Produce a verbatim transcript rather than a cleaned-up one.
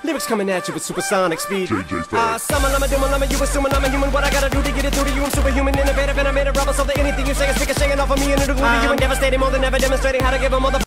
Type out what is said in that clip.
Lyrics coming at you with supersonic speed. J J Ah, Fast. summon, I'm a doom, I'm a you assuming I'm a human. What I gotta do to get it through to you? I'm superhuman, innovative, and I made a rubber so that anything you say is ricocheting off of me and it'll glue to you and devastating more than ever, demonstrating how to give a mother